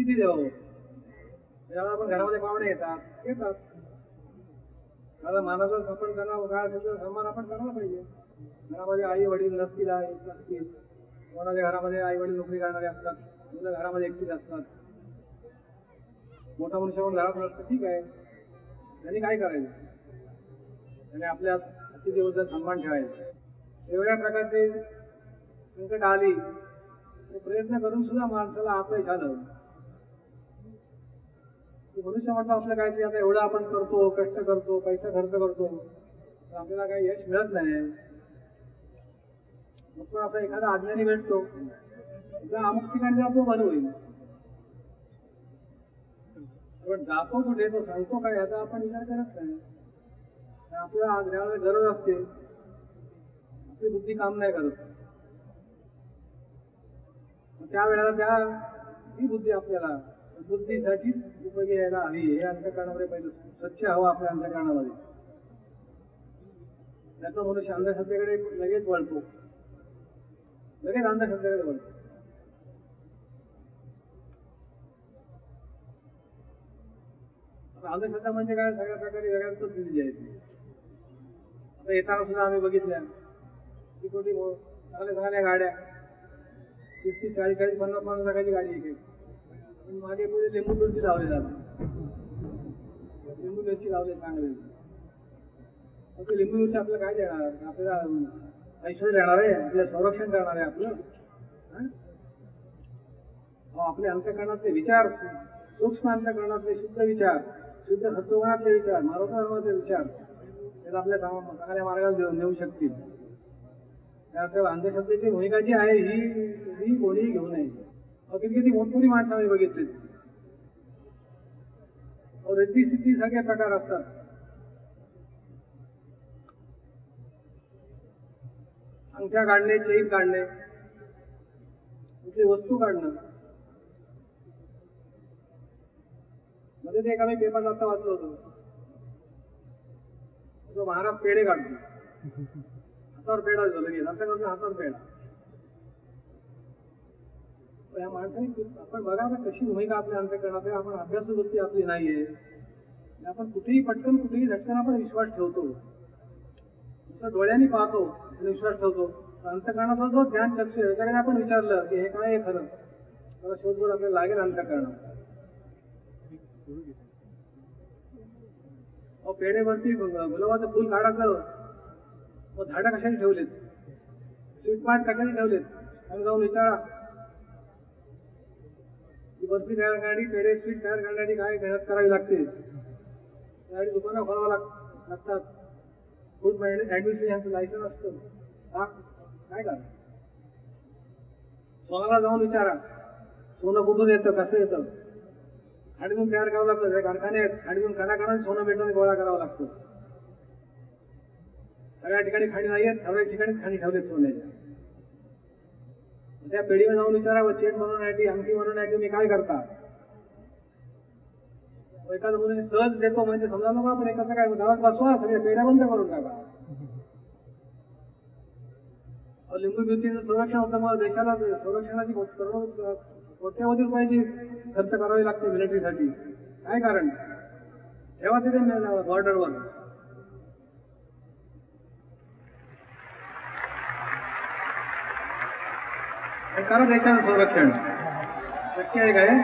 अतिथी देवो. ज्यावेळेला आपण घरामध्ये पाहुणे येतात मला मानाचा आपण त्यांना काय असेल तर सन्मान आपण करायला पाहिजे. घरामध्ये आई वडील नसतील कोणाच्या घरामध्ये आई वडील नोकरी करणारे असतात, मुलं घरामध्ये एकटीच असतात, मोठा मनुष्य म्हणून घरात नसतं, ठीक आहे. त्यांनी काय करायचं? त्याने आपल्या अतिथीबद्दल सन्मान ठेवायचा. वेगवेगळ्या प्रकारचे संकट आली प्रयत्न करून सुद्धा माणसाला अपयश आलं. मनुष्य म्हणतो आपलं काहीतरी आता एवढं आपण करतो, कष्ट करतो, पैसा खर्च करतो, तर आपल्याला काही यश मिळत नाही. मग पण असा एखादा अज्ञानी भेटतो, त्याचा अमुक ठिकाणी जातो, बरं होईल. पण जातो कुठे, तो सांगतो काय याचा आपण विचार करत नाही. आपल्याला ज्यावेळेला गरज असते आपली बुद्धी काम नाही करत, त्यावेळेला ही बुद्धी आपल्याला बुद्धीसाठीच उपयोगी यायला हवी. हे अंतःकरणामध्ये पहिलं स्वच्छ हवं आपल्या अंतःकरणामध्ये. त्याचा मनुष्य अंधश्रद्धेकडे लगेच वळतो, लगेच अंधश्रद्धेकडे वळतो. अंधश्रद्धा म्हणजे काय? सगळ्या प्रकारे वेगळ्याच पद्धतीची आहे. आता येताना सुद्धा आम्ही बघितल्या ती कोटी चांगल्या गाड्या 30-40, 40-50 लाखाची गाडी आहे. मागे पुढे लिंबू मिरची लावलेला असते, लिंबू मिरची लावले चांगले. मग ते लिंबू मिरची आपल्याला काय देणार? आपल्याला ऐश्वर्य देणार आहे, आपल्याला संरक्षण करणार आहे आपलं. आपल्या अंतःकरणातले विचार, सूक्ष्म अंतःकरणातले शुद्ध विचार, शुद्ध सत्वगुणातले विचार, मानव धर्माचे विचार त्याला आपल्या चांगल्या मार्गाला नेऊ शकतील. त्याचं अंधश्रद्धेची भूमिका जी आहे ही कोणीही घेऊ नये. किती मोठमोठी माणसं आम्ही बघितली, रिद्धी सिद्धी सगळे प्रकार असतात. अंगठ्या काढणे, चेन काढणे, कुठली वस्तू काढणं. मध्ये ते एका मी पेपरला आता वाचलं होतं, तो महाराज पेढे काढतो, हातावर पेढा देतो लगेच, असं करतो हातावर पेढा. या माणसाने आपण बघा ना कशी भूमिका आपल्या अंतःकरणात आहे. आपण अभ्यासू वृत्ती आपली नाहीये, आपण कुठेही पटकन कुठेही झटकन आपण विश्वास ठेवतो, नुसतं डोळ्यांनी पाहतो आणि विश्वास ठेवतो. अंतःकरणाचा जो ध्यान चक्षु आहे त्याच्याकडे आपण विचारलं की हे काय आहे खरं, त्याला शोधून आपल्याला लागेल अंतःकरणात. पेढेवरती गुलाबाचं फुल काढायचं, मग झाडं कशाने ठेवलेत, स्वीटमार्ट कशाने ठेवलेत, आणि जाऊन विचारा. बर्फी तयार करण्यासाठी, पेढे स्वीट तयार करण्यासाठी काय मेहनत करावी लागते, त्यासाठी दुकानं खोलावं लागतात, फूड ऍडमिनिस्ट्रेशनचं लायसन्स असतं. काय करा, सोनाला जाऊन विचारा, सोनं कुठून येतं, कसं येतं. खाडीतून तयार करावं लागतं, कारखाने आहेत, खाडीतून कणाकणाने सोनं भेटून गोळा करावं लागतं. सगळ्या ठिकाणी खाणी नाही आहेत, ठराविक ठिकाणीच खाणी ठेवलेत सोन्याच्या. त्या पेढीवर जाऊन विचारावं, चेन बनवण्यासाठी, अंगठी बनवण्यासाठी तुम्ही काय करता. एखादं मुलीने सहज देतो म्हणजे समजा नको आपण हे कसं काय, घरात बसवा, सगळ्या पेढ्या बंद करून टाका. लिंबू मिरचीचं संरक्षण होतं, मग देशाला संरक्षणाची कोट्यवधी रुपयाची खर्च करावी लागते मिलिटरीसाठी. काय कारण? ठेवा तिथे बॉर्डरवर. करा देशाचं संरक्षण. शक्य आहे काय?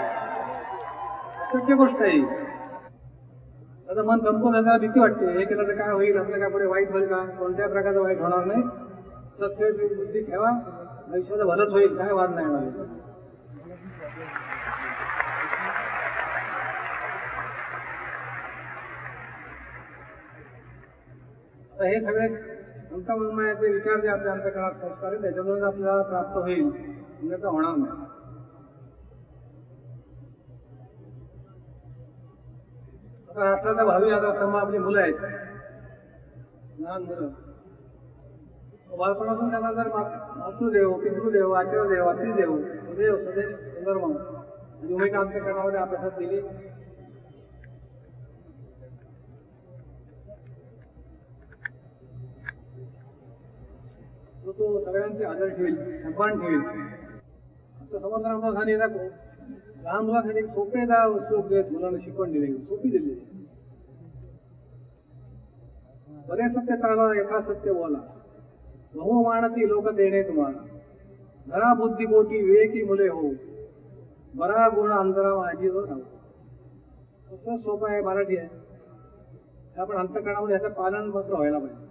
अशक्य गोष्ट आहे. त्याचं मन कमकुवत झाल्याला भीती वाटते, हे केलं तर काय होईल, आपल्या काय पुढे वाईट होईल का? कोणत्या प्रकारचं वाईट होणार नाही. सत्य बुद्धी ठेवा, आयुष्याचं भलंच होईल, काय वाद नाही होणार. आता हे सगळे संत वाङ्मयाचे विचार जे आपल्या अंतःकरणात संस्कार आहेत त्याच्यातूनच आपल्याला प्राप्त होईल, अन्यथा होणार नाही. आता राष्ट्राचा भावी आधारस्तंभ आपली मुलं आहेत, लहान मुलं. बालपणातून त्यांना जर मातृदेव, पितृदेव, आचार्यदेव, अतिदेव, सुदेव, स्वदेश, सुधर्म भूमिका अंतःकरणामध्ये अभ्यासात दिली, तो सगळ्यांचे आदर ठेवेल, सन्मान ठेवेल. आता समर्थ रामदासांनी लहान मुलांसाठी सोपे श्लोक दिलेत, मुलांना शिकवण दिली सोपी दिली. बरे सत्य चालवा यथा सत्य बोला, बहु मानती लोक देणे तुम्हाला, धरा बुद्धी कोटी विवेकी मुले हो, बरा गुण अंतरा माझी व राहू. असं सोपं आहे, मराठी आहे. आपण अंतःकरणामध्ये याचं पालन मात्र व्हायला पाहिजे.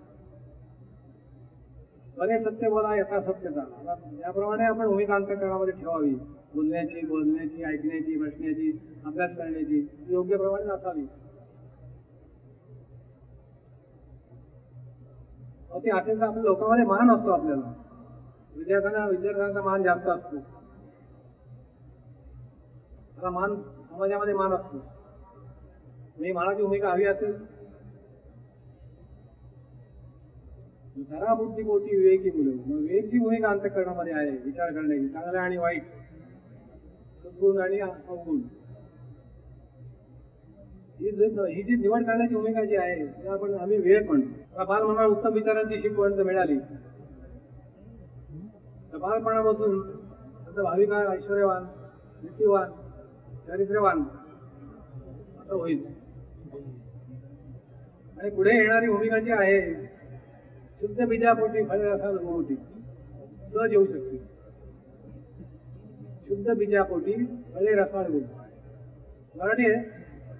बरे सत्य बोला यथा सत्य चाला, याप्रमाणे आपण भूमिका अंतःकरणामध्ये ठेवावी. बोलण्याची, ऐकण्याची, बसण्याची, अभ्यास करण्याची योग्य प्रमाणे असावी. ते असेल तर आपल्या लोकांमध्ये मान असतो. आपल्याला विद्यार्थ्यांचा मान जास्त असतो. मान समाजामध्ये मान असतो. मी मानाची भूमिका हवी असेल, धरा बुद्धी कोटी विवेकी मुले. मग विवेकची भूमिका अंतःकरणामध्ये आहे, विचार करण्याची, चांगलं आणि वाईट, सद्गुण आणि अवगुण. ही जी निवड करण्याची भूमिका जी आहे त्याला आम्ही विवेक म्हणतो. बाल म्हणणार उत्तम विचारांची शिकवण जर मिळाली तर बालपणापासून त्याचा भावी काळ ऐश्वर्यवान, नीतिवान, चारित्र्यवान असं होईल. आणि पुढे येणारी भूमिका जी आहे, शुद्ध बीजापोटी फळे रसाळ गोटी, सहज येऊ शकते. शुद्ध बीजापोटी फळे रसाळ गोटी, मराठी आहे.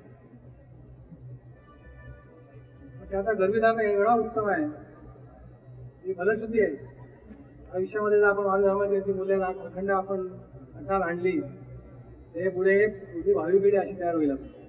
त्याचा गर्भिधारणा एवढा उत्तम आहे, ही फलशुद्धी आहे. आयुष्यामध्ये जर आपण माझ्या धर्माची मूल्य अखंड आपण अचार आणली, ते पुढे भावी पिढी अशी तयार होईल.